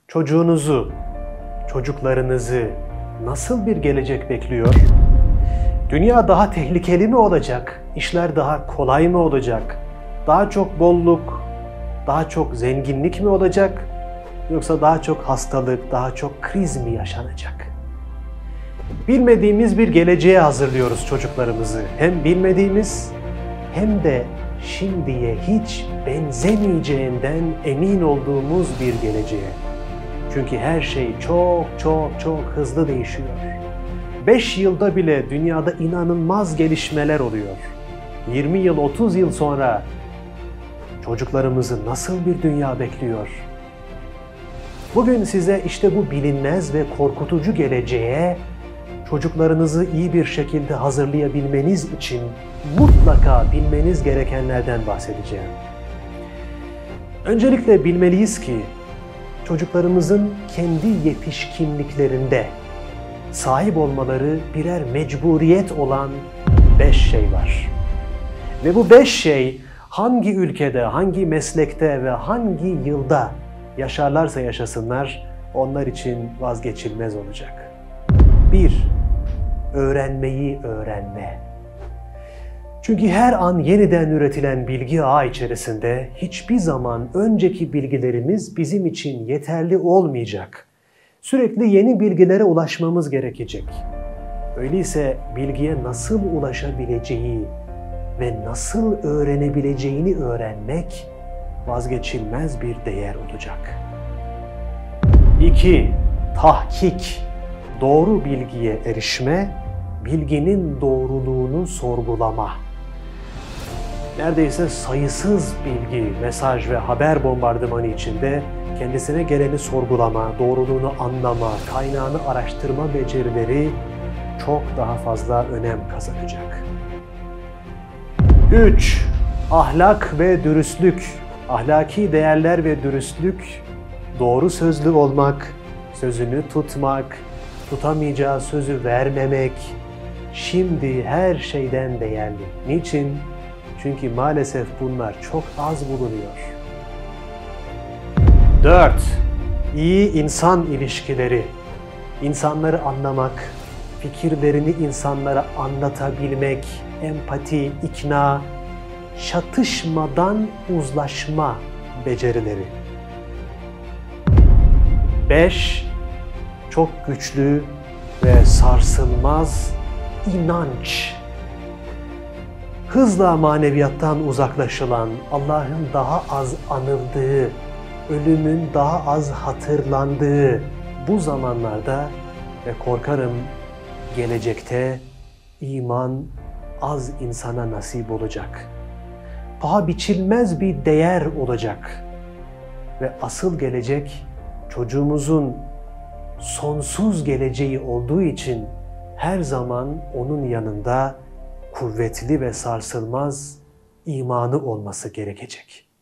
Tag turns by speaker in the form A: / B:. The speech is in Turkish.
A: çocuğunuzu, çocuklarınızı nasıl bir gelecek bekliyor? Dünya daha tehlikeli mi olacak? İşler daha kolay mı olacak? Daha çok bolluk, daha çok zenginlik mi olacak? Yoksa daha çok hastalık, daha çok kriz mi yaşanacak? Bilmediğimiz bir geleceğe hazırlıyoruz çocuklarımızı. Hem bilmediğimiz hem de şimdiye hiç benzemeyeceğinden emin olduğumuz bir geleceğe. Çünkü her şey çok hızlı değişiyor. 5 yılda bile dünyada inanılmaz gelişmeler oluyor. 20 yıl, 30 yıl sonra çocuklarımızı nasıl bir dünya bekliyor? Bugün size işte bu bilinmez ve korkutucu geleceğe çocuklarınızı iyi bir şekilde hazırlayabilmeniz için mutlaka bilmeniz gerekenlerden bahsedeceğim. Öncelikle bilmeliyiz ki çocuklarımızın kendi yetişkinliklerinde sahip olmaları birer mecburiyet olan 5 şey var. Ve bu 5 şey hangi ülkede, hangi meslekte ve hangi yılda yaşarlarsa yaşasınlar onlar için vazgeçilmez olacak. 1. Öğrenmeyi öğrenme. Çünkü her an yeniden üretilen bilgi ağı içerisinde hiçbir zaman önceki bilgilerimiz bizim için yeterli olmayacak. Sürekli yeni bilgilere ulaşmamız gerekecek. Öyleyse bilgiye nasıl ulaşabileceği ve nasıl öğrenebileceğini öğrenmek vazgeçilmez bir değer olacak. 2. Tahkik. Doğru bilgiye erişme, bilginin doğruluğunu sorgulama. Neredeyse sayısız bilgi, mesaj ve haber bombardımanı içinde kendisine geleni sorgulama, doğruluğunu anlama, kaynağını araştırma becerileri çok daha fazla önem kazanacak. 3. Ahlak ve dürüstlük. Ahlaki değerler ve dürüstlük, doğru sözlü olmak, sözünü tutmak, tutamayacağı sözü vermemek, şimdi her şeyden değerli. Niçin? Çünkü maalesef bunlar çok az bulunuyor. 4. İyi insan ilişkileri. İnsanları anlamak, fikirlerini insanlara anlatabilmek, empati, ikna, çatışmadan uzlaşma becerileri. 5. Çok güçlü ve sarsılmaz inanç. Hızla maneviyattan uzaklaşılan, Allah'ın daha az anıldığı, ölümün daha az hatırlandığı bu zamanlarda ve korkarım gelecekte iman az insana nasip olacak. Paha biçilmez bir değer olacak. Ve asıl gelecek çocuğumuzun sonsuz geleceği olduğu için her zaman onun yanında kuvvetli ve sarsılmaz imanı olması gerekecek.